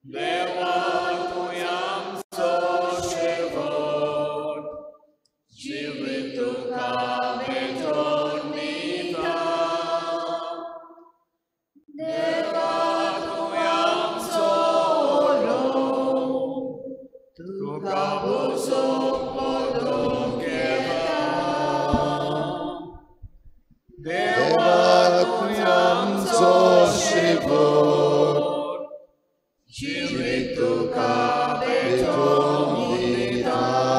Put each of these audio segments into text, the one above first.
देवा तुवें आमचो शेवट जिवीत तुका भेटोवन दिता. देवा तुवें आमचो तुका बसोवंक पदून घेता. देवा तुवें आमचो शेवट जिवीत तुका भेटोवन दिता.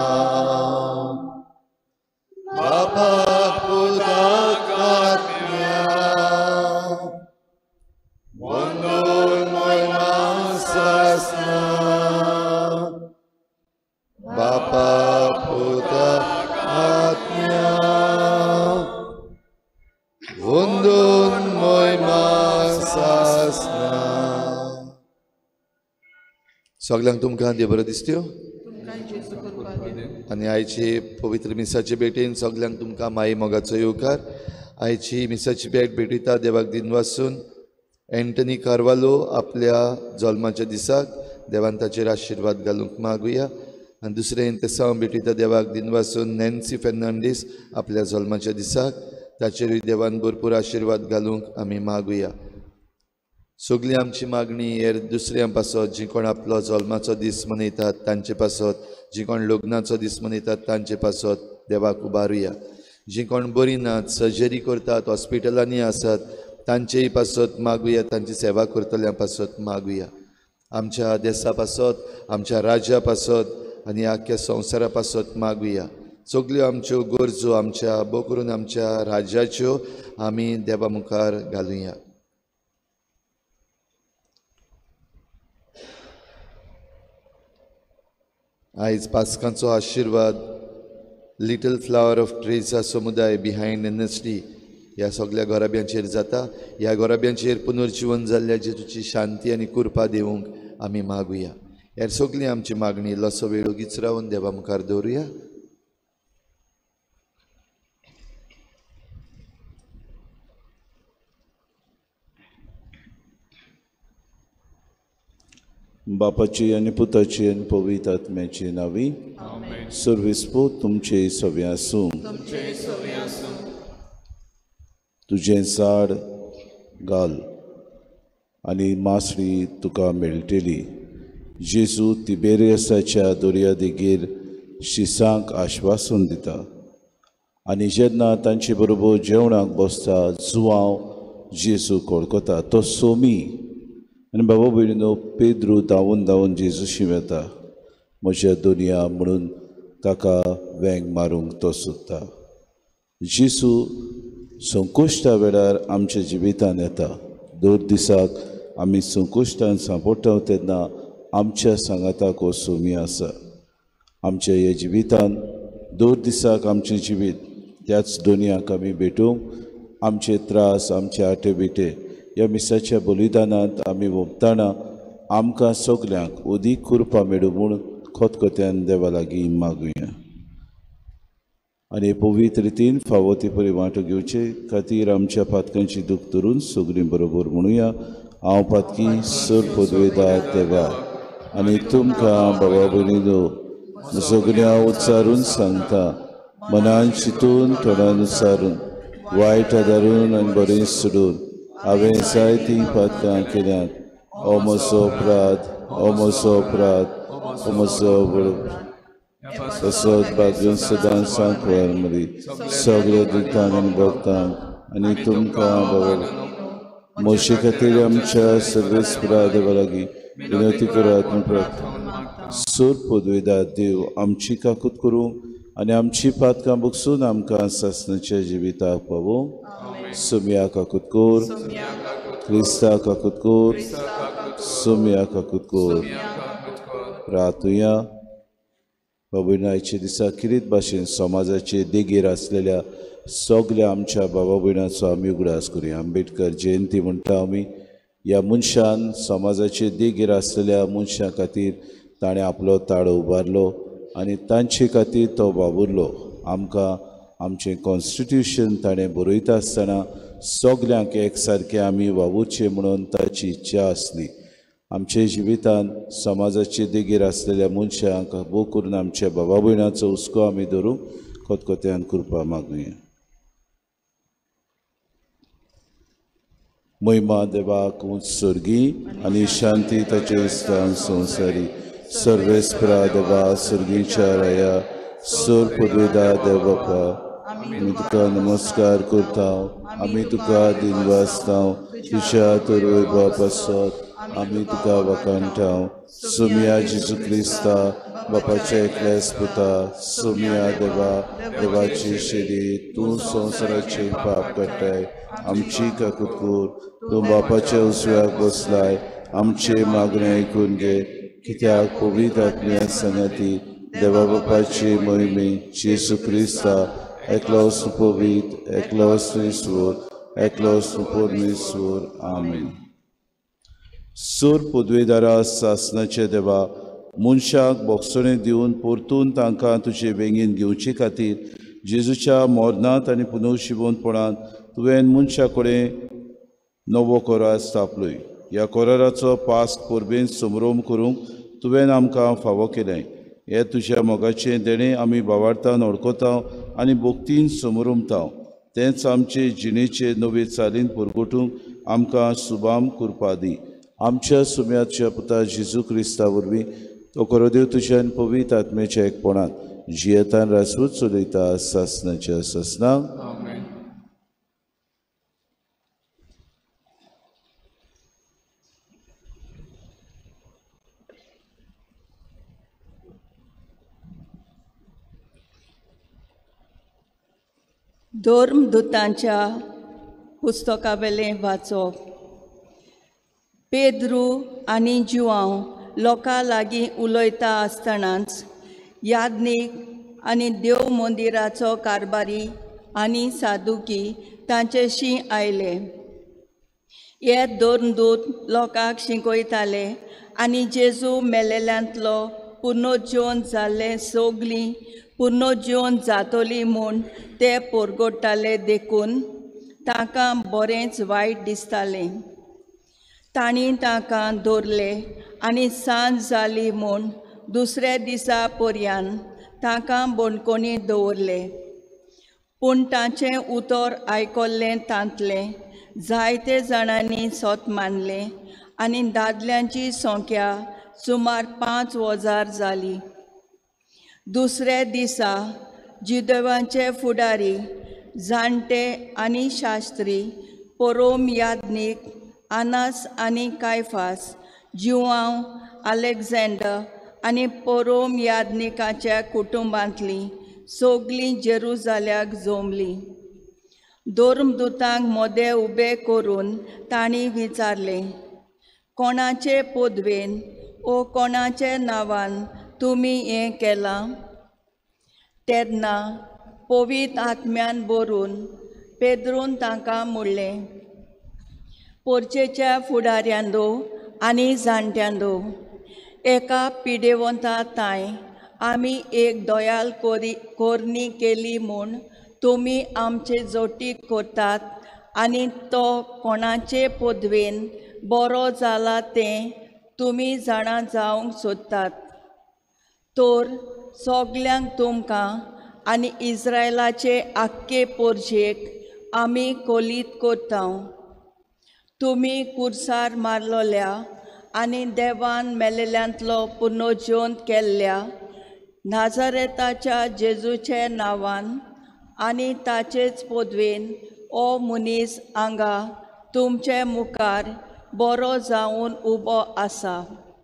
बापा पुताक आत्म्या वंदन महिमा सासना. बापा पुताक आत्म्या वंदन महिमा सासना. सगळ्यांक तुमकां देव बरो दिसत्यो. आनी आयची पवित्र मिसाचे भेटेन सगळ्यांक तुमकां माई मोगाचो येवकार. आयची मिसाची भेट भेटयता देवाक दिन वासून एंटनी कार्वालो आपल्या जल्माच्या दिसाक देवान ताचेर आशिर्वाद घालूंक मागुया. आनी दुसरें इंतेसांव भेटयता देवाक दिन वासून नॅन्सी फेर्नांडीस आपल्या जल्माच्या दिसाक ताचेरूय देवान भरपूर आशिर्वाद घालूंक आमी मागुया. सगळी आमची मागणी हेर दुसऱ्यां पासत जी कोण आपलो जल्माचो दीस मनयतात तांचे पासत, जी कोण लग्नाचो दीस मनयतात तांचे पासत देवाक उबारुया. जी कोण बरी नात, सर्जरी करतात, हॉस्पिटलांनी आसात तांचेय पासत मागुया, तांची सेवा करतल्या पासत मागुया. आमच्या देशा पासत, आमच्या राज्या पासत आनी आख्या संवसारा पासत मागुया. सगल्यो आमच्यो गरजो आमच्या बो करून आमच्या राज्याच्यो आमी देवा मुखार घालुया. आयज पास्कांचो आशिर्वाद लिटल फ्लावर ऑफ ट्रेजा समुदाय बिहायंड एनएसडी ह्या सगळ्या गोराब्यांचेर जाता. ह्या गोराब्यांचेर पुनर्जीवन जाल्ल्या जेजूची शांती आनी कृपा दिवंक आमी मागुया. हेर सगळी आमची मागणी लसो वेळोगीच रावन देवा मुखार दवरुया. बापाची आनी पुताची आनी पवित्र आत्म्याची नावी. सर्वेस्पो तुमचे सवे आसूं. तुजें झाड घाल आनी मासळी तुका मेळटली. जेजू तिबेरियसाच्या दर्या देगेर शिसांक आश्वासन दिता आनी जेन्ना तांचे बरोबर जेवणाक बसता जुवांव जेजू कोळकोता तो सोमी. आनी बाबा भयणीनो पेद्रू धांवून धांवून जेजूशी वेता. म्हज्या दुनिया म्हणून ताका वेंग मारूंक तो सोदता. जेजू संकुश्टा वेळार आमच्या जिवितांत येता. दर दिसाक आमी संकुश्टान सांपडटा तेन्ना आमच्या सांगाताक हो सोमी आसा. आमच्या ह्या जिवितांत दर दिसाक आमचें जिवीत त्याच दुनियाक आमी भेटूंक आमचे त्रास, आमचे आटे बिटे ह्या मिसाच्या बलिदानांत आमी ओंपतना आमकां सगल्यांक उदीक कृपा मेळूं म्हूण खतखत्यान देवा लागीं मागुया. आनी पवित्र रितीन फावो ती परी वांटो घेवचे खातीर आमच्या पातकांची दूख धरून सगळीं बरोबर म्हणुया. हांव पातकी सर पदवेदार देवा आनी तुमकां बाबा भयणीनो सगळ्यां उच्चारून सांगता, मनान चिंतून तोंडान उच्चारून वायट आदारून आनी बरें सोडून हांवें जायतीं पातकां केल्यात. हो म्हजो अपराध, हो म्हजो अपराध, हो म्हजो तसोच भाग्यून सदां सांकवार मरी सगळ्या दुतांक आनी भक्तांक आनी तुमकां बाबा मोशे खातीर आमच्या सर्वेस्परा देवा लागीं विनंती करात म्हूण प्रार्थना. सोर पदवेदार देव आमची काकूत करूं आनी आमची पातकां बगसून आमकां सासणाच्या जिविताक पावोवंक. सोम्या काकूत कोर, क्रिस्ता काकूत कोर, सोम्या काकूत कोर. प्रार्थुया. बाबूनायचे दिसा किरीत भाशेन समाजाचे देगेर आसलेल्या सगळ्या आमच्या बाबा भयणांचो आमी उगडास करुया. आंबेडकर जयंती म्हणटा आमी. ह्या मनशान समाजाचे देगेर आसलेल्या मनशां खातीर ताणें आपलो ताळो उबारलो आनी तांचे खातीर तो वावुरलो. आमकां आमचें कॉन्स्टिट्यूशन ताणें बरयता आसतना सगल्यांक एक सारकें आमी वावुरचें म्हणून ताची इच्छा आसली. आमचे जिवितांत समाजाचे देगेर आसलेल्या मनशांक भोव करून आमच्या बाबा भयणाचो हुस्को आमी धरूंक खतखत्यान कृपा मागुया. महिमा देवाक उत्सर्गी आनी शांती ताचे इश्टांक संवसारी. सर्वेस्परा देवा सर्गीच्या राया सोर पदवेदा देव बापा आमी तुका नमस्कार करता. आमी तुका दिनवासता तुज्या तरवय पासत आमी तुका वखाणटा. सोमिया जेजू क्रिस्ता बापाच्या एकल्याच पुता सोमिया देवा देवाची शेरी तूं संवसाराचे पाप काडटाय आमची काकूत कर. तूं बापाच्या उसव्याक बसलाय आमचे मागणें आयकून घे. कित्याक पवित्र आत्म्या संगती देवा बापाची मोहिमे जेजू क्रिस्ता एकलोस पवित्र एकलोस ईश्वर एकलोस परमेश्वर आमीन. सूर पदवेदारा सासनाचे देवा मनशाक बोगसणे दिवन परतून तांकां तुजे वेंगीन घेवचे खातीर जेजूच्या मरणांत आनी पुनर्जिवनपणांत तुवें मनशा कडेन नवो कोरार स्थापलोय. ह्या कोराराचो पास्क परबेन समारोप करूंक तुवें आमकां फावो केलें. हे तुज्या मोगाचें देणें आमी भावार्थान ओळखता आनी भोक्तीन समोरमता. तेंच आमचे जिणेचे नवे चालीन परगटूंक आमकां सुबाम करपा दी. आमच्या सुम्याच्या पुता जेजू क्रिस्ता वरवीं तो कोरोदेव तुज्यान पवित्र आत्म्याच्या एकपणांत जियेतान रासपूत चलयता सासनाच्या सासनाक. धर्मदूतांच्या पुस्तकावेलें वाचप. पेद्रू आनी जुआंव लोकां लागीं उलयता आसतनाच याज्ञीक आनी देव मंदिराचो कारबारी आनी सादुकी तांचेशी आयले. हे धर्मदूत लोकांक शिकयताले आनी जेजू मेलेल्यांतलो पुनर्जीवन जाल्ले सगलीं पुनर्जीवन जातली म्हूण ते परगडटाले देखून तांकां बरेंच वायट दिसतालें. तांणी तांकां धरले आनी सांज जाली म्हूण दुसऱ्या दिसा पर्यंत तांकां बंदखणींत दवरले. पूण तांचें उतर आयकल्लें तांतलें जायते जाणांनी सोत मानलें आनी दादल्यांची संख्या सुमार 5,000 जाली. दुसऱ्या दिसा जुदेवांचे फुडारी जाणटे आनी शास्त्री परोम याज्ञीक आनास आनी कायफास जुआंव आलेक्झांडर आनी परोम याज्ञिकाच्या कुटुंबांतलीं सगलीं जेरुजाल्याक जमलीं. धर्मदूतांक मोदें उबें करून तांणी विचारलें, कोणाचे पदवेन ओ कोणाच्या नांवान तुमी हें केलां? तेन्ना पवित्र आत्म्यान बरून पेद्रून तांकां म्हणलें, पोरचेच्या फुडाऱ्यांदो आनी जाणट्यांदो, एका पिडेवंता ताय आमी एक दोयाल कोरणी केली म्हूण तुमी आमचे जोटीक करतात आनी तो कोणाचे पदवेन बरो जाला तें तुमी जाणा जावंक सोदतात. तर सगल्यांक तुमकां आनी इस्रायलाचे आख्खे पोरजेक आमी कोलीत करता. तुमी कुर्सार मारलोल्या आनी देवान मेलेल्यांतलो पुनर्जीवन केल्ल्या नाझारेताच्या जेजूचे नांवान आनी ताचेच पदवेन हो मनीस हांगा तुमचे मुखार बरो जावन उबो आसा.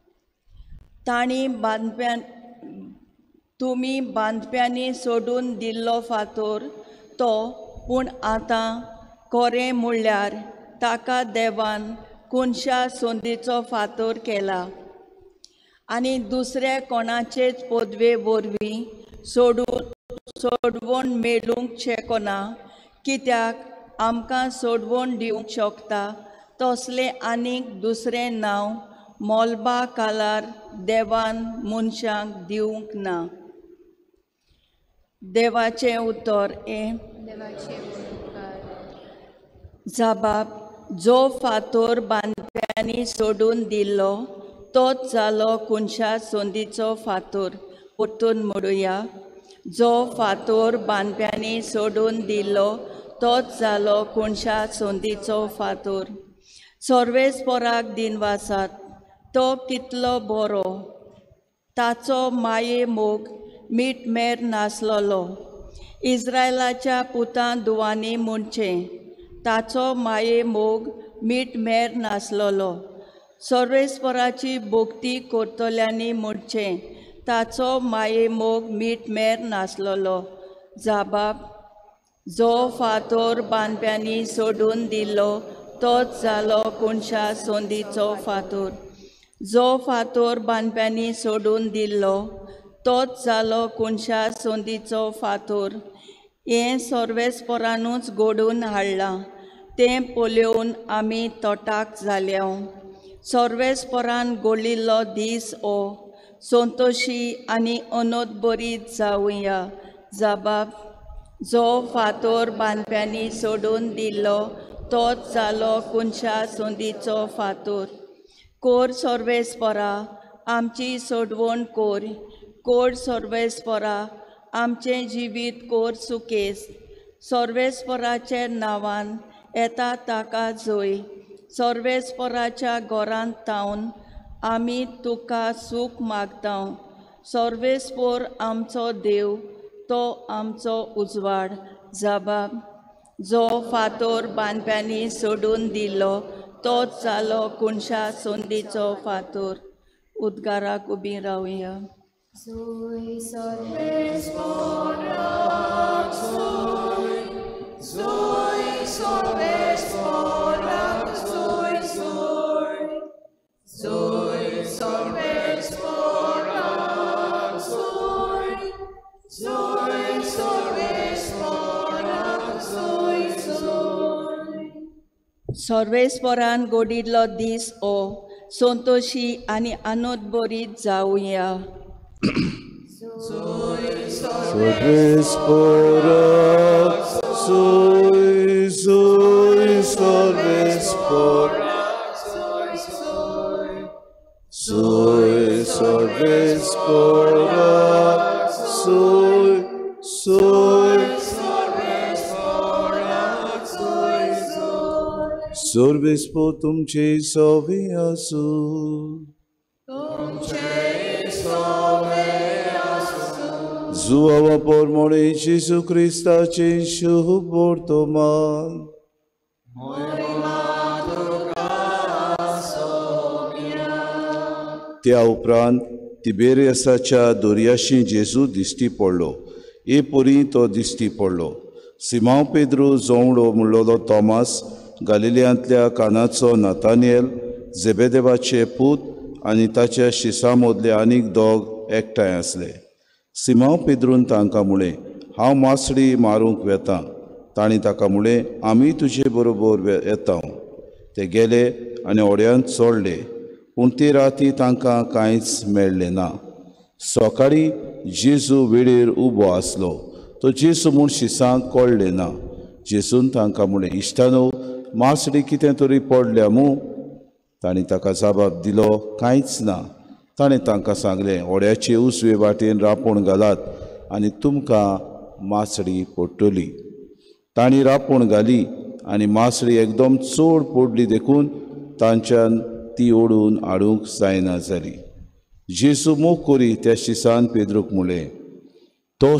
तुमी बांदप्यांनी सोडून दिल्लो फातर तो, पूण आतां खरें म्हणल्यार ताका देवान कोनशा संदीचो फातर केला आनी दुसरे कोणाचेच पदवे वरवीं सोडवण मेळूंक शकना, कित्याक आमकां सोडवण दिवंक शकता तसलें आनीक दुसरें नांव मोलबा कालार देवान मनशांक दिवंक ना. देवाचें उतर हें जाबाब, जो फातर बांदप्यांनी सोडून दिल्लो तोच जालो कुणशा सोंदीचो फातोर परतून मोडुया. जो फातोर बांदप्यांनी सोडून दिल्लो तोच जालो कुणशा सोंदीचो फातोर. सर्वेस्पराक दिनवासात तो कितलो बरो, ताचो माये मोग मीठ मेर नासलोलो. इस्रायलाच्या पुतां दुवांनी म्हणचें, ताचो माये मोग मीठ मेर नासलोलो. सर्वेस्पराची भोक्ती करतल्यांनी म्हणचें, ताचो माये मोग मीठ मेर नासलोलो. जाबाब, जो फातोर बांदप्यांनी सोडून दिल्लो तोच जालो कुणशा सोंदीचो फातोर. जो फातोर बांदप्यांनी सोडून दिल्लो तोच जालो कुणशा सोंदीचो फातोर. हें सर्वेस्परानूच घडून हाडलां, तें पळोवन आमी तोटाक जाल्या. सर्वेस्परान घडलिल्लो दीस हो संतोशी आनी अनोदबरीत जावुया. जाबाब, जो फातोर बांदप्यांनी सोडून दिल्लो तोच जालो कुणशा सोंदीचो फातोर. कोर सर्वेस्परा, आमची सोडवण कोर. कोर सर्वेस्परा, आमचें जिवीत कोर सुकेस. सर्वेस्पराचे नांवान येता ताका जय. सर्वेस्पराच्या घरांत तावन आमी तुका सूख मागता. सर्वेस्पर आमचो देव, तो आमचो उजवाड. जाबाब, जो फातोर बांदप्यांनी सोडून दिल्लो तोच जालो कुणशा सोंदीचो फातोर. उद्गाराक उबी रावया. Zoe Sorvesporak, Zoe, Zoe Sorvesporak, Zoe, Zoe, Zoe Sorvesporak, Zoe, Zoe Sorvesporak, Zoe, Zoe. सर्वेस्परान घडिल्लो दीस हो संतोशी आनी आनंदभरीत जावुया. Sorvesporak, Zoe, Zoe Sorvesporak, Zoe Sorvesporak, Zoe, Zoe Sorvespo तुमचे सोवे आसू. Zuava por mori Gesù Cristace शुभ वर्तमान. त्या उपरांत तिबेरियसाच्या दोर्याशी जेजू दिश्टी पडलो. हे परी तो दिश्टी पडलो. सिमांव पेद्रू जोवडो म्हणलोलो तोमास, गालिलियांतल्या कानाचो नातानिएल, झेबेदेवाचे पूत आनी ताच्या शिसां मदले आनीक दोग एकठांय आसले. सिमांव पेद्रून तांकां म्हळें, हांव मासडी मारूंक वेतां. तांणी ताका म्हळें, आमी तुजे बरोबर येता. ते गेले आनी ओड्यांत चोडले, पूण ती राती तांकां कांयच मेळ्ळें ना. सकाळीं जेजू वेळेर उबो आसलो. तो जेजू म्हूण शिसांक कळ्ळें ना. जेजून तांकां म्हळें, इश्टानो, मासडी कितें तरी पडल्या मूं? तांणी ताका जाबाब दिलो, कांयच ना. ताणें तांकां सांगलें, ओड्याचे उजवे वाटेन रांपोण घालात आनी तुमकां मासडी पडटली. तांणी रांपोण घाली आनी मासडी एकदम चड पडली देखून तांच्यान ती ओडून हाडूंक जायना जाली. जेजू मोग करी त्या शिसान पेद्रूक म्हळें, तो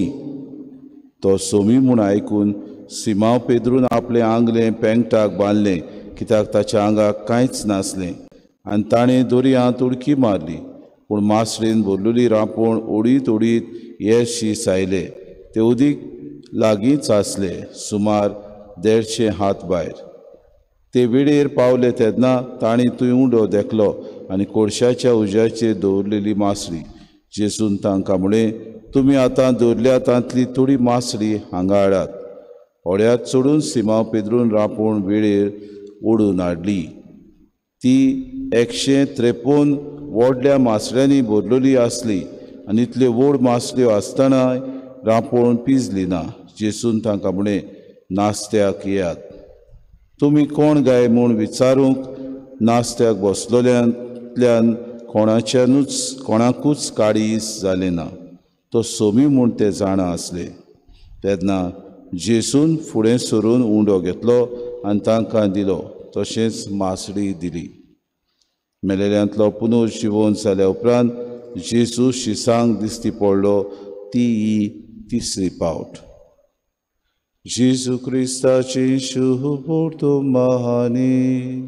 सोमी म्हूण आयकून सिमांव पेद्रून आपलें आंगलें पेंगटाक बांदलें, कित्याक ताच्या आंगाक कांयच नासलें. आनी ताणें दोरयांत उडकी मारली, पूण मासडेन भरलेली रांपोण ओडीत ओडीत येरशी आयले. ते उदीक लागींच आसले, सुमार 150 हात भायर. ते वेळेर पावले तेन्ना तांणी थंय उंडो देखलो आनी कोळशाच्या उज्याचेर दवरलेली मासडी. जेजून तांकां म्हळें, तुमी आतां दवरल्या तांतली थोडी मासडी हांगा हाडात. ओड्यांत चडून सिमांव पेद्रून रांपोण वेळेर ओडून हाडली. ती 153 व्हडल्या मासड्यांनी भरलेली आसली आनी इतल्यो व्हड मासड्यो आसतनाय रांपोण पिजली ना. जेजून तांकां म्हळें, नास्त्याक येयात. तुमी कोण गाय म्हूण विचारूंक नास्त्याक बसलोल्यांत दोगांयतल्यान कोणाकूच काळीज जालें ना. तो सोमी म्हूण ते जाणा आसले. तेन्ना जेसून फुडें सरून उंडो घेतलो आनी तांकां दिलो. तशेंच मासडी दिली. मेलेल्यांतलो पुनर्जिवोवन जाल्या उपरांत जेजू शिसांक दिश्टी पडलो. ती ही तिसरी पावट. जेजू क्रिस्ताची शुभ महानी.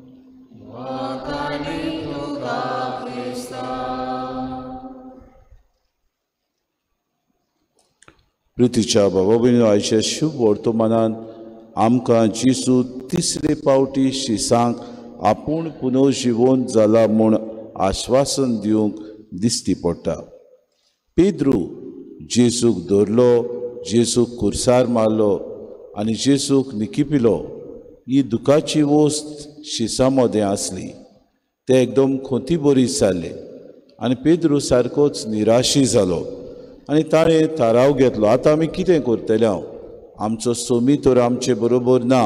प्रितीच्या बाबा भयणीनो, आयच्या शुभ वर्तमानान आमकां जेजू तिसरे पावटी शिसांक आपूण पुनर्जिवोवन जाला म्हूण आश्वासन दिवंक दिश्टी पडटा. पेद्रू जेजूक धरलो, जेजूक खुर्सार मारलो आनी जेजूक निकिपिलो. ही दुखाची वस्त शिसा मदें आसली. ते एकदम खोती बरी जाले आनी पेद्रू सारकोच निराशी जालो आनी ताणें थाराव घेतलो, आतां आमी कितें करतले? आमचो सोमी तर आमचे बरोबर ना,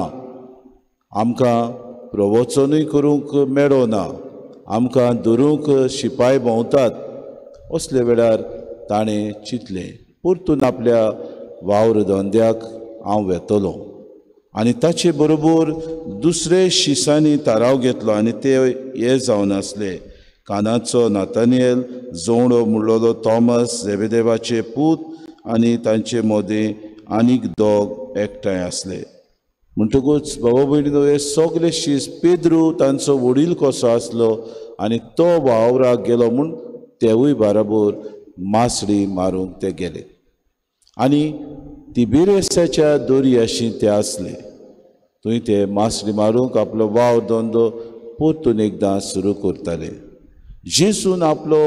आमकां प्रवचनूय करूंक मेळो ना, आमकां धरूंक शिपाय भोंवतात. असले वेळार ताणें चिंतलें, परतून आपल्या वावर धंद्याक हांव वेतलो. आनी ताचे बरोबर दुसरे शिसांनी थाराव घेतलो आनी ते हे जावन आसले. कानाचो नातानिएल, जोवणो म्हणलोलो थॉमस, झेबेदेवाचे पूत आनी तांचे मदें आनीक दोग एकठांय आसले. म्हणटकूच बाबा भयणीनो, हे सगळे शीस पेद्रू तांचो वडील कसो आसलो आनी तो वावराक गेलो म्हूण तेवूय बरोबर मासडी मारूंक ते गेले. आनी तिबेरियसाच्या दर्याशी ते आसले. थंय ते मासडी मारूंक आपलो वावर धंदो परतून एकदां सुरू करताले. जेजून आपलो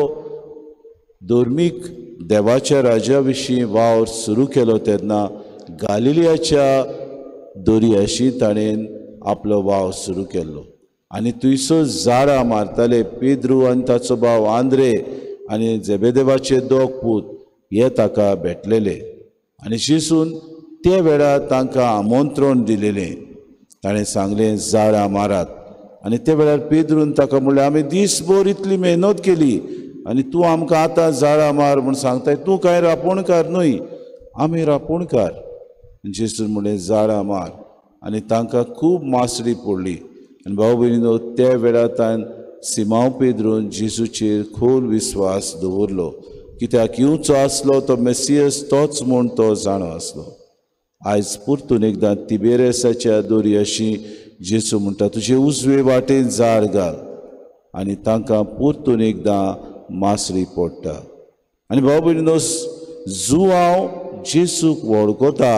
धर्मीक देवाच्या राज्या विशीं वावर सुरू केलो तेन्ना गालिलियाच्या दर्याशी ताणें आपलो वावर सुरू केल्लो आनी थंयसर झाडां मारताले. पेद्रू आनी ताचो भाव आंद्रे आनी झेबेदेवाचे दोग पूत हे ताका भेटलेले आनी जेजून ते वेळार तांकां आमंत्रण दिलेलें. ताणें सांगलें, झाडां मारात. आनी ते वेळार पेद्रून ताका म्हणलें, आमी दीसभर इतली मेहनत केली आनी तूं आमकां आतां झाडां मार म्हूण सांगताय? तूं कांय रापणकार न्हय, आमी रापणकार. जेजून म्हणलें, झाडां मार. आनी तांकां खूब मासडी पडली. आनी भाव भयणीनो, त्या वेळार ताणें सिमांव पेद्रून जेजूचेर खोल विस्वास दवरलो, कित्याक येवचो आसलो तो मेसियस तोच म्हूण तो जाणो आसलो. आयज परतून एकदां तिबेरियसाच्या दर्याशी जेजू म्हणटा, तुजे उजवे वाटेन झाड घाल. आनी तांकां परतून एकदां मासडी पडटा. आनी भाव भयणीनो, जो हांव जेजूक वळखता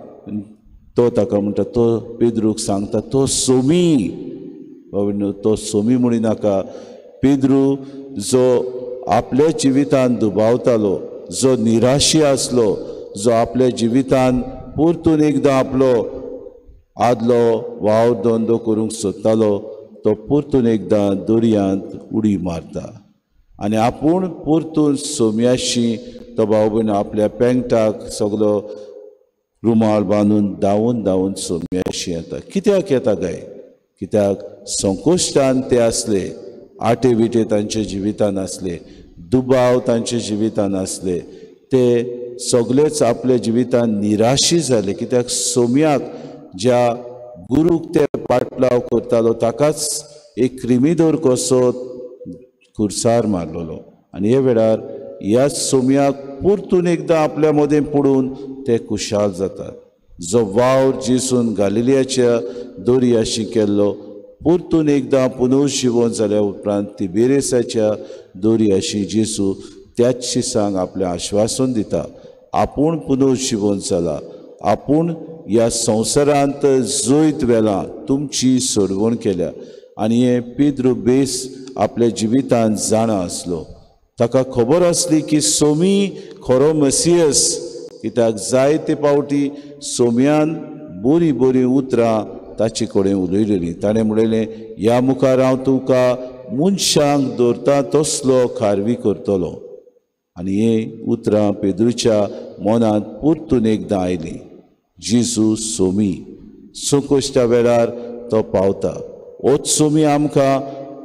तो ताका म्हणटा, तो पेद्रूक सांगता, तो सोमी. भाव भयणीनो, तो सोमी म्हणू नाका. पेद्रू जो आपल्या जिवितान दुबावतालो, जो निराशी आसलो, जो आपल्या जिवितान परतून एकदां आपलो आदलो वावर धंदो करूंक सोदतालो, तो परतून एकदां दर्यांत उडी मारता. आनी आपूण परतून सोम्याशी तो भाव भयण आपल्या पेंगटाक सगलो रुमाल बांदून धांवून सोम्याशी येता. कित्याक येता काय? कित्याक संकोश्टान ते आसले, आटे विटे तांच्या जिवितान आसले, दुबाव तांच्या जिवितान आसले. ते सगळेच आपल्या जिवितान निराशी जाले. कित्याक सोम्याक, ज्या गुरूक ते पाटलाव करतालो, ताकाच एक क्रिमीदोर कसो खुर्सार मारलोलो. आनी हे वेळार ह्या सोम्याक परतून एकदां आपल्या मदें पडून ते खुशाल जातात. जो वावर जेजून गालिलियाच्या दर्याशी केल्लो, परतून एकदां पुनर्जिवोवन जाल्या उपरांत तिबेरियसाच्या दर्याशी जेजू त्याच शिसांक आपलें आश्वासन दिता, आपूण पुनर्जिवोवन जाला, आपूण ह्या संवसारांत जैत वेलां, तुमची सोडवण केल्या. आनी हे पेद्रू बेस आपल्या जिवितान जाणा आसलो. ताका खबर आसली की सोमी खरो मेसियस. कित्याक जायते पावटी सोम्यान बरीं उतरां ताचे कडेन उलयलेलीं. ताणें म्हणलेलें, ह्या मुखार हांव तुका मनशांक दवरता तसलो खारवी करतलो. आनी हे उतरां पेद्रूच्या मनांत परतून एकदां आयलीं. जेजू सोमी. संकोश्टा वेळार तो पावता. होच सोमी आमकां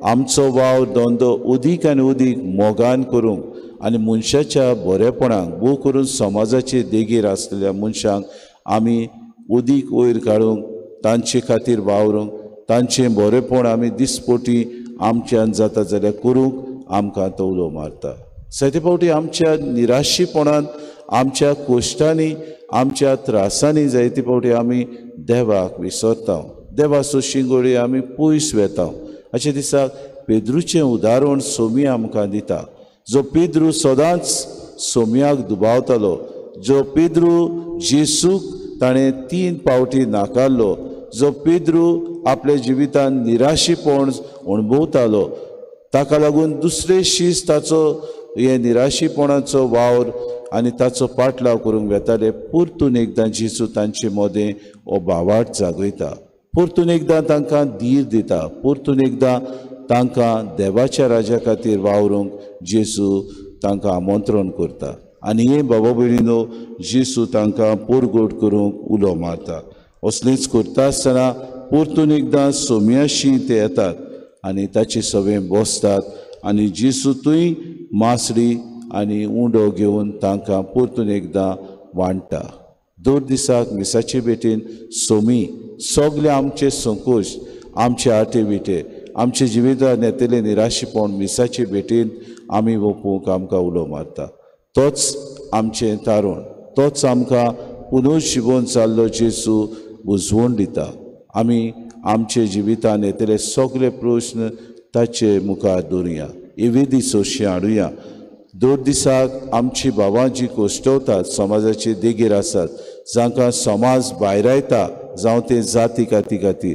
आमचो वाव धंदो उदीक आनी उदीक मोगान करूंक आनी मनशाच्या बरेपणाक भोव करून समाजाचे देगेर आसलेल्या मनशांक आमी उदीक वयर काडूंक तांचे खातीर वावरूंक तांचें बरेपण आमी दिसपोटी आमच्यान जाता जाल्यार करूंक आमकां तो उलो मारता. जायते फावटी आमच्या निराशीपणान आमच्या कोश्टांनी आमच्या त्रासांनी जायते फावटी आमी देवाक विसरता. देवाचो शिंगोळी आमी पयस वेता. अशे दिसाक पेद्रूचें उदाहरण सोमी आमकां दिता. जो पेद्रू सदांच सोम्याक दुबावतालो, जो पेद्रू जेसूक ताणें 3 फावटी नाकारलो, जो पेद्रू आपल्या जिवितांत निराशीपण अणभवतालो, ताका लागून दुसरे शीस ताचो हे निराशीपणाचो वावर आनी ताचो पाटलाव करूंक वेताले. परतून एकदां जेसू तांचे मोदें हो भावार्थ जागयता. परतून एकदां तांकां धीर दिता. परतून एकदां तांकां देवाच्या राजा खातीर वावरूंक जेसू तांकां आमंत्रण करता. आनी हे बाबा भयणीनो, जेसू तांकां पोरगोट करूंक उलो मारता. असलेंच करता आसतना परतून एकदां सोम्याशी ते येतात आनी ताचे सवें बसतात आनी जेसू थंय मासडी आनी उंडो घेवन तांकां परतून एकदां वांडटा. दर दिसाक मिसाचे भेटेन सोमी सगळे आमचे संकोश, आमचे आटे बिटे, आमचे जिवितांत येतलें निराशीपण मिसाचे भेटेन आमी ओपूंक आमकां उलो मारता. तोच आमचें तारण, तोच आमकां पुनर्शिवोवन जाल्लो जेसू बुजवण दिता. आमी आमचे जिवितांत येतले सगळे प्रश्न ताचे मुखार दवरुया, एवेदी सोशी हाडुया. दर दिसाक आमची भावां जीं कोश्टवतात, समाजाचे देगेर आसात, जांकां समाज भायरायता, जावं ते जाती काती खातीर,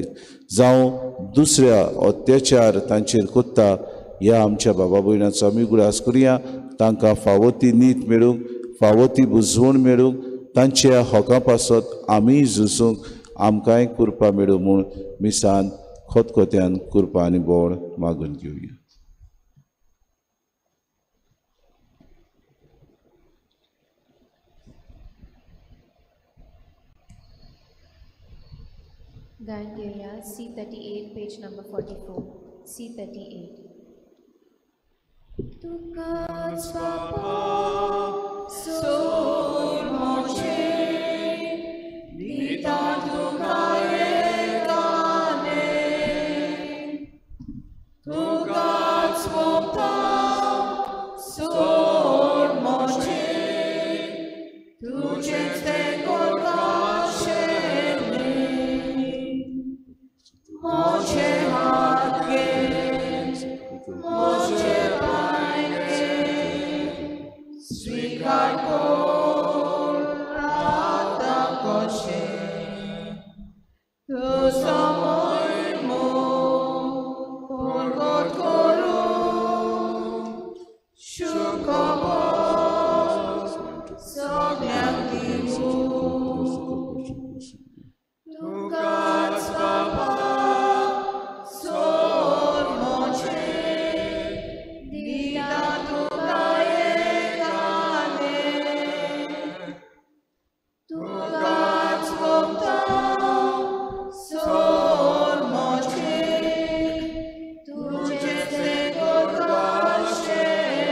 जावं दुसऱ्या अत्याचार तांचेर कोत्ता, ह्या आमच्या बाबा भयणांचो आमी गुलास करुया. तांकां फावो ती नीत मेळूंक, फावो ती बुजवण मेळूंक, तांच्या हक्का पासत आमी झुजूंक आमकांय कृपा मेळूं म्हूण मिसान खोतखोत्यान कृपा आनी बोड मागून घेवया. गायन घेऊया C38 पेज नंबर 44. C38. तुकाच बापा सोर मोचे दिता तुका एकाने, तुकाच बापा सोर मोचे तुझेच ते कोरगाशेने, मोचे हात घे, मोचे स्वीकार कर आता कशे तुजो महिमो परगट करूं शुकबो सगळ्यांक दिवूं. तुकाच बापा सोर मोचे दिता तुका एकाने, तुकाच भोगता सोर मोचे तुझेच ते कोरगाशेने.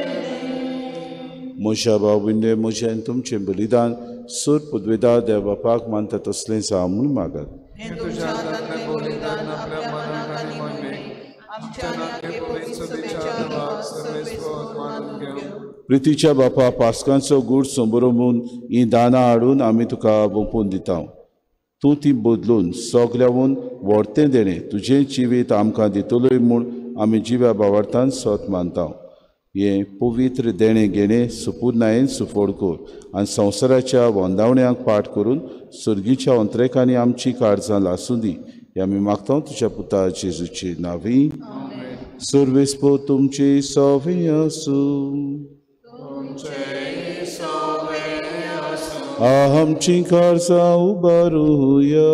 म्हज्या भावबिंडे, म्हजें तुमचें बलिदान सूर पदवेदार देव बापाक मानता तसलें जावं म्हूण मागात. हे तुमच्या हातांतलें बलिदान आपल्या मनाक आनी मने आमच्या आनी पवित्र सभेच्या देवाक सर्वेस्वर मानून घेवं. प्रितीच्या बापा, पास्कांचो गूड संबरोवून ही दानां हाडून आमी तुका बोंपून दिता. तूं ती बदलून सगळ्याहून व्हडतें देणें तुजें जिवीत आमकां दितलोय म्हूण आमी जिव्या भावार्थान सत मानता. हे पवित्र देणें घेणें सुपूर्णायेन सुफोड कर आनी संवसाराच्या वंदावण्यांक पाठ करून सर्गीच्या अंतरेकांनी आमची काळजां लासूं दी. हे आमी मागता तुज्या पुता जेजूची नांवी. सर्वेस्पो तुमची सवें आसूं, आमची काळजां उबारुया.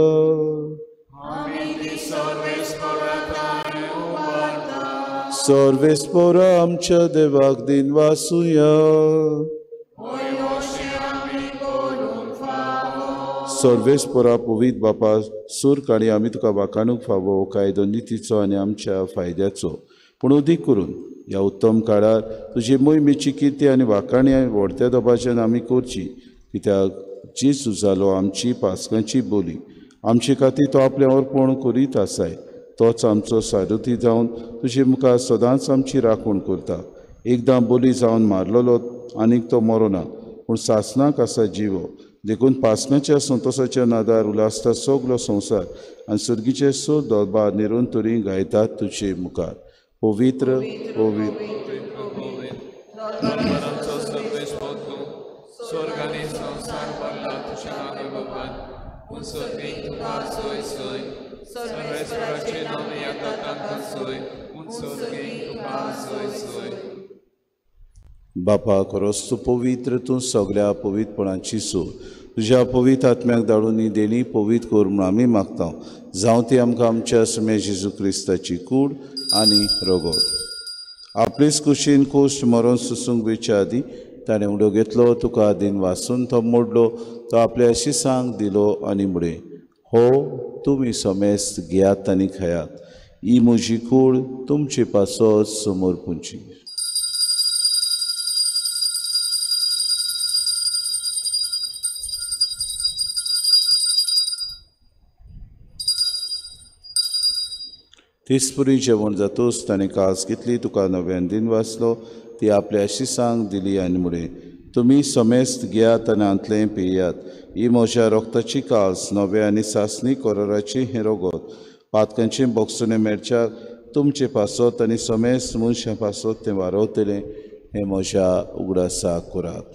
सर्वेस्पोरा आमच्या देवाक दिन वासुया. सर्वेस्पोरा पवित बापा, सूर काणी आमी तुका वाकाणूक फावो कायदो नितीचो आनी आमच्या फायद्याचो. पूण उदीक करून ह्या उत्तम काळार तुजी मोहिमेची किर्ती आनी वाखाणी व्हडत्या दबाच्यान आमी करची, कित्याक जेजू जालो आमची पासकांची बोली. आमचे खातीर तो आपलें अर्पण करीत आसाय. तोच आमचो सारुथी जावन तुजे मुखार सदांच आमची राखण करता. एकदां बोली जावन मारलेलो आनीक तो मरो ना, पूण सासणाक आसा जिवो. देखून पासकांच्या संतोशाच्या नादार उलासता सगलो संवसार आनी सर्गीचे सो दरबार निरंतरी गायतात तुजे मुखार. पवित्र पवित्र स्वर्ग आनी संसार भरला तुज्या नावान. पूण सर्गीक तुका सोय सोय. सर्वेश्वराचे नांव येता ताका सोय. पूण सर्गीक तुका सोय सोय. बापा खरोच तूं पवित्र, तूं सगळ्या पवित्रपणाची सो. तुज्या पवित्र आत्म्याक धाडून ही देणी पवित्र कर म्हूण आमी मागता. जावं ती आमकां आमच्या सुमे जेजू क्रिस्ताची कूड आनी रगत. आपलीच कुशीन कोश्ट मरून सुसूंक वयच्या आदी ताणें उडो घेतलो, तुका आदीन वाचून तो मोडलो, तो आपल्या शिसांक दिलो आनी मुडे. हो तुमी समेस्त घेयात आनी खायात. ही म्हजी कूड तुमचे पासत समोर पुंची. तिसपुरी जेवण जातूच ताणें कास घेतली, तुका नव्यान दिन वाचलो, ती आपल्या शिसांक दिली आनी मुडे. तुमी समेस्त घेयात आनी आंतलें पियात. ही म्हज्या रोगताची कास, नवे आनी सासणी कोराराची हें रगत. पातकांचें बोगसुणें मेळच्याक तुमचे पासत आनी समेस्त मनशां पासत तें वारवतलें. हें म्हज्या उगडासाक करात.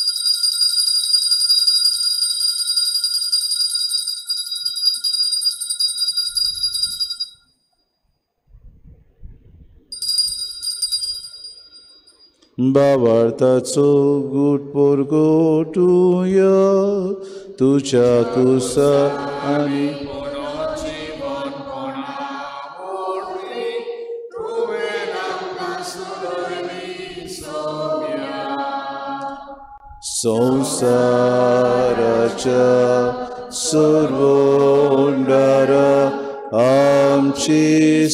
भावार्थाचो गुटपोर गोटुया तुझ्या कुसा आनी संसाराच्या सर्वोंडारा आमची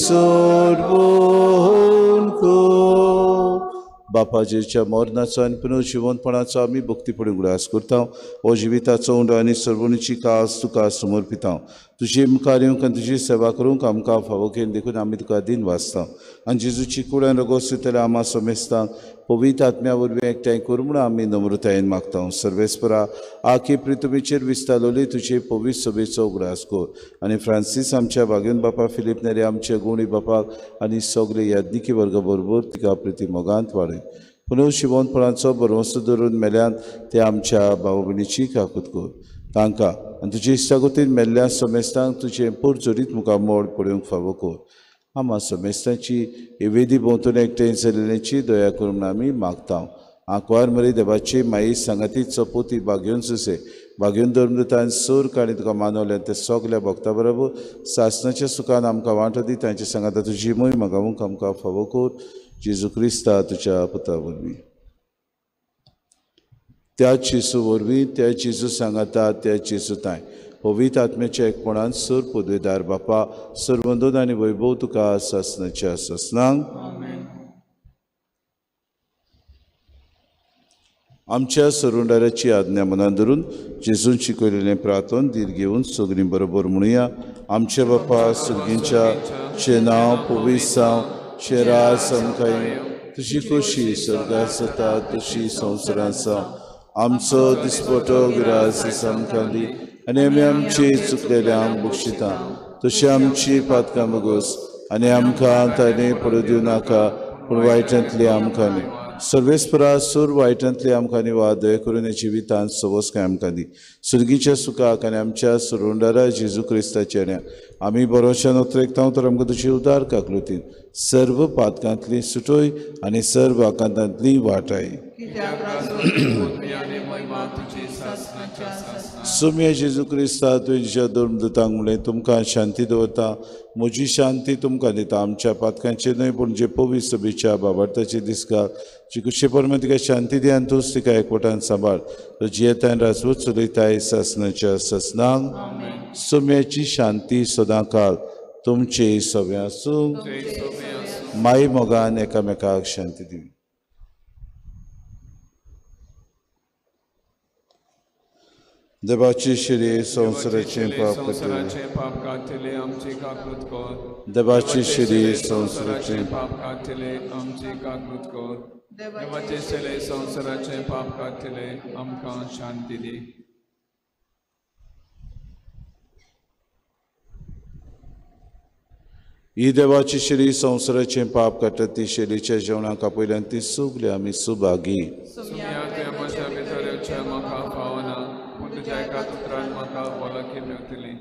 सोडवून को. बापाजेच्या मरणाचो आनी पुनः जिवंतपणाचो आमी भक्तीपणे उगडास करता. हो जिविताचो उंडो आनी सर्वणीची कास तुका समर्पिता. तुजी मुखार येवंक आनी तुजी सेवा करूंक आमकां फावो केन देखून आमी तुका दिन वाचता. आनी जेजूची कुडान रगत सुतल्या आमा समेस्तांक पवित्र आत्म्या वरवीं एकठांय करूं म्हूण आमी नम्रतायेन मागता. सर्वेस्परा आखी पृथ्वीचेर विस्तारलोली तुजे पवित्र सभेचो उगडास कर. आनी फ्रांसीस आमच्या भाग्यन बापा, फिलीप नेरे आमच्या गोणी बापाक आनी सगळे याज्ञिकी वर्गा बरोबर तिका प्रिती मोगांत वाडय. पुनः शिवणपणाचो बरोवंसो धरून मेल्यान ते आमच्या भाव भयणीची काकूत कर. तांकां आनी तुजे इश्टागतीन मेल्ल्या समेस्तांक तुजें पुरजोरीत मुखार मोड पडोवंक फावो कर. आमा समेस्तांची हे वेदी भोंवतून एकठांय जाल्ल्याची दया करून आमी मागता. आंकवार मरी देवाची माई सांगातीचो पोती भाग्योन सुसे भाग्योन धर्मदूतान सूर काणी तुका मानवल्यान ते सगल्या भक्तां बरोबर सासणाच्या सुखान आमकां वांटो दी. तांचे सांगाता तुजी मोहीम मागावूंक आमकां फावो कर. जेजू क्रिस्ता तुज्या पुता वरवीं, त्या जेजू वरवीं, त्या जेजू सांगाता, त्या जेजू ताय पवित्र आत्म्याच्या एकपणान सर पदवेदार बापा, सर्वंदोन आनी वैभव तुका सासणाच्या सासणांक. आमच्या सरुंडाराची आज्ञा मनान धरून जेजून शिकयलेलें प्रार्थन दीर घेवन सगळीं बरोबर म्हणुया. आमच्या बापा सुर्गींच्या चे नांव पवित्र जावं, चे राज समकाय, तुजी खोशी स्वर्गांत जाता तशी संवसारांत जावं. आमचो दिसपटो गिरास आमकां दी आनी आमी आमची चुकलेल्यांक बक्षिता. तशी आमची पातकां बगोस आनी आमकां ताणे पडूं दिवं नाका, पूण वायटांतली आमकां न्ही. सर्वेस्परा सूर वायटांतली आमकां न्ही वा दया करून हे जिवितांत सवस काय आमकां दी. सुर्गीच्या सुखाक आनी आमच्या सुरुंडारा जेजू क्रिस्ताच्या आण्या आमी बरोवच्यान उतरेकता तर आमकां तुजी उदार काकलुतीन सर्व पातकांतली सुटोय आनी सर्व आकांतांतली वाटाय. सुम्या जेजू क्रिस्ता तुज्या धर्मदूतांक म्हणलें तुमकां शांती दवरता, म्हजी शांती तुमकां दिता. आमच्या पातकांचे न्हय पूण जे पवित्र सभेच्या बाबार्थाचे दिसका जी खुशी परमे तिका शांती दी आनी तूंच तिका एकवटान सांबाळ. तुजी येतान राजवट चलयताय सासणाच्या सासणांक. सुम्याची शांती सदां काळ तुमचे सगळ्यां आसूं. माई मोगान एकामेकाक शांती दिवी. देवाची शिरी संवसाराचे पाप संवसाराचे पाप काढले आमची काकृत कर. देवाची शिरी संवसाराचे पाप काढले आमची काकृत कर. देवाचे शिरी संवसाराचे पाप काढले आमकां शांती दी. ही देवाची शिरी संवसाराचे पाप काडटा ती शिरीच्या जेवणाक पयल्यान ती सुगली आमी सुभागी. म्हज्या भितर म्हाका फावना पूण तुज्या एका उतरान म्हाका वळखी मेळटली.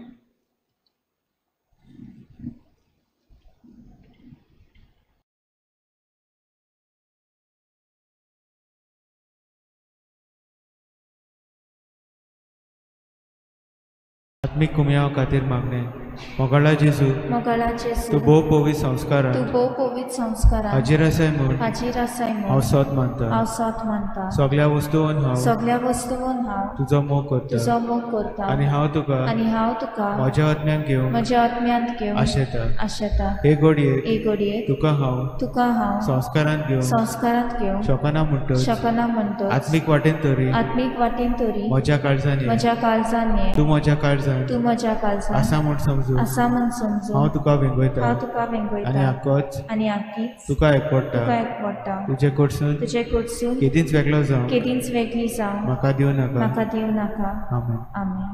आत्मिक कुमयाव खातीर मागणे. मोगाळा जेजू तूं भोव पवित संस्कारान हाजीर आसाय म्हूण हांव सोत मानता. सगळ्या वस्तूंन हांव तुजो मोग करता आनी हांव तुका म्हज्या आत्म्यान घेवन आशेता. हे घडये तुका हांव संस्कारान घेवन शकना म्हणटच आत्मीक वाटेन तरी म्हज्या काळजांनी तूं म्हज्या काळजांत आसा म्हूण समजून हांव तुका वेंगयता आनी आक्कोच तुका एकवडटा. तुजे कडसून केदींच वेगळो जावं म्हाका दिवं नाका. आमेन.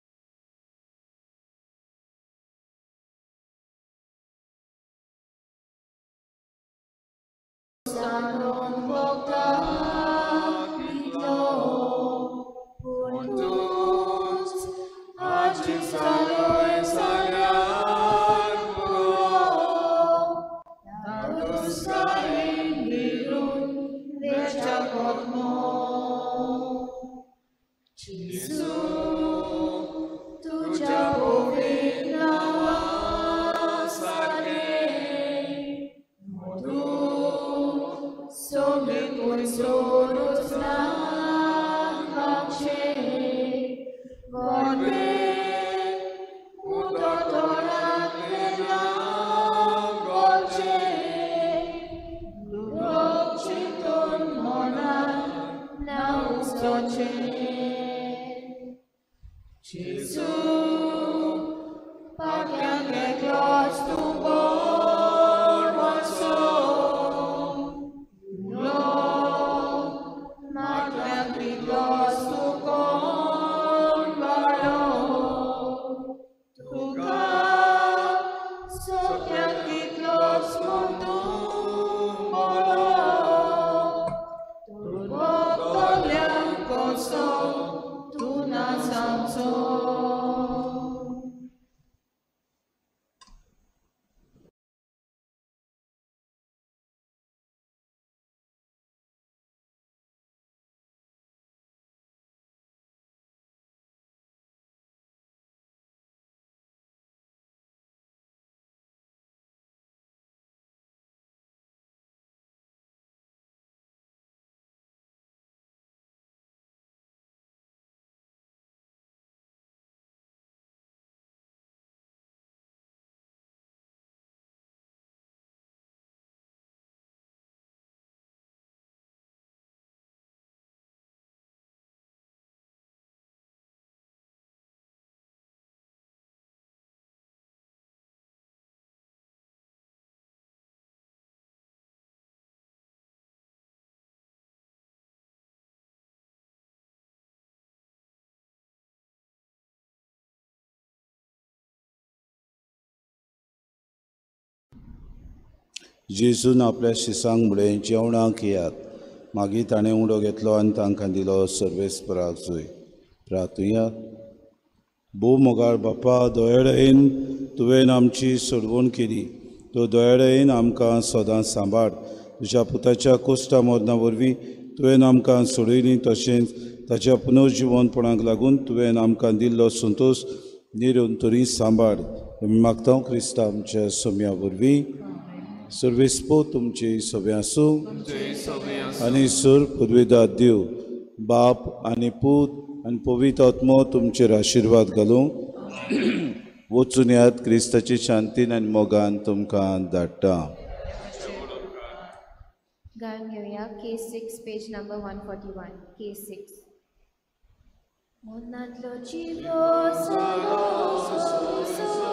जेजून आपल्या शिसांक म्हळें जेवणाक येयात. मागीर ताणें उंडो घेतलो आनी तांकां दिलो. सर्वेस्पराक जोय. प्रार्थुया. भोव मोगाळ बापा, दोळ्यान तुवें आमची सोडवण केली. तो दोळ्यान आमकां सदांच सांबाळ. तुज्या पुताच्या कोश्टा मरना वरवीं तुवें आमकां सोडयली, तशेंच ताच्या पुनर्जिवनपणाक लागून तुवें आमकां दिल्लो संतोश निरंतरी सांबाळ. मागता क्रिस्ता आमच्या सोम्या वरवीं. सर्वेस्पो तुमची सभे आसूं आनी सुर पदवीदार देव बाप आनी पूत आनी पवित्र आत्मो तुमचेर आशिर्वाद घालूं. वचून येयात. क्रिस्ताची शांतीन आनी मोगान तुमकां धाडटा. गायन घेऊया K6 पेज नंबर 141 K6 मनातलो चिरो